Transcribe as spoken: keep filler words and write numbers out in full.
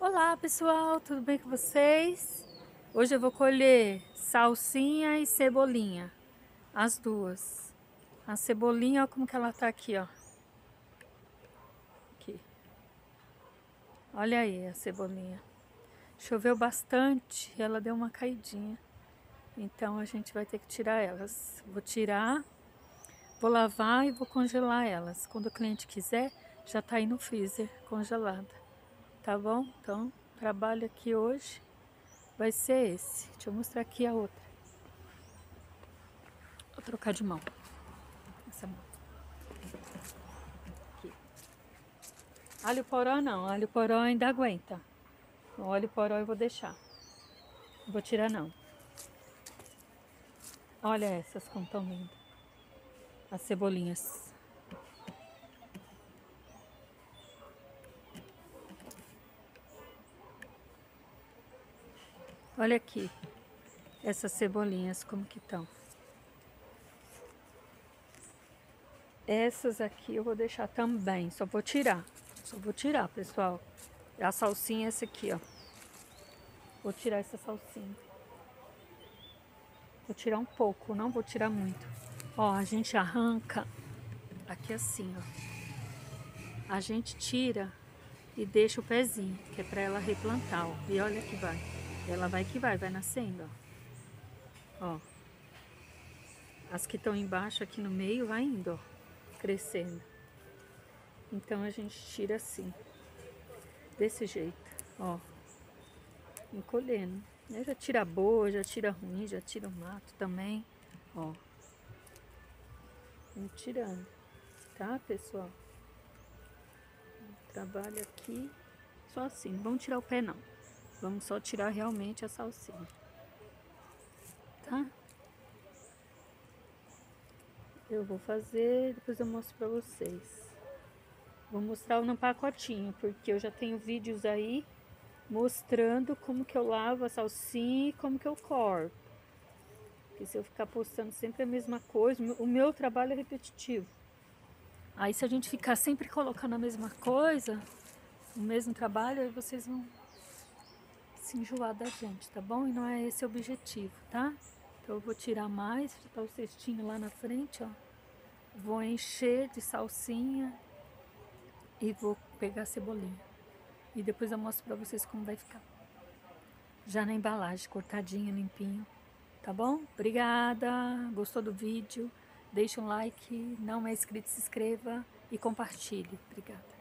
Olá pessoal, tudo bem com vocês? Hoje eu vou colher salsinha e cebolinha, as duas. A cebolinha, olha como que ela tá aqui, ó. Aqui. Olha aí a cebolinha. Choveu bastante e ela deu uma caidinha. Então a gente vai ter que tirar elas. Vou tirar, vou lavar e vou congelar elas. Quando o cliente quiser, já tá aí no freezer congelada. Tá bom? Então, trabalho aqui hoje vai ser esse. Deixa eu mostrar aqui a outra. Vou trocar de mão. Essa mão. Aqui. Alho poró não. Alho poró ainda aguenta. O óleo poró eu vou deixar. Não vou tirar não. Olha essas como estão lindas. As cebolinhas. Olha aqui. Essas cebolinhas como que estão. Essas aqui eu vou deixar também. Só vou tirar. Só vou tirar, pessoal. A salsinha é essa aqui, ó. Vou tirar essa salsinha. Vou tirar um pouco, não vou tirar muito. Ó, a gente arranca aqui assim, ó. A gente tira e deixa o pezinho, que é pra ela replantar, ó. E olha que vai. Ela vai que vai, vai nascendo, ó. Ó. As que estão embaixo aqui no meio vai indo, ó. Crescendo. Então a gente tira assim. Desse jeito, ó. Encolhendo. Aí já tira boa, já tira ruim, já tira o mato também, ó. Vamos tirando, tá, pessoal? Trabalho aqui só assim, não vamos tirar o pé não. Vamos só tirar realmente a salsinha, tá? Eu vou fazer, depois eu mostro pra vocês. Vou mostrar no pacotinho, porque eu já tenho vídeos aí mostrando como que eu lavo a salsinha e como que eu corto. Porque se eu ficar postando sempre a mesma coisa, o meu trabalho é repetitivo. Aí se a gente ficar sempre colocando a mesma coisa, o mesmo trabalho, aí vocês vão se enjoar da gente, tá bom? E não é esse o objetivo, tá? Então eu vou tirar mais, tá o cestinho lá na frente, ó. Vou encher de salsinha e vou pegar a cebolinha. E depois eu mostro pra vocês como vai ficar. Já na embalagem, cortadinha, limpinho. Tá bom? Obrigada! Gostou do vídeo? Deixa um like, não é inscrito, se inscreva e compartilhe. Obrigada.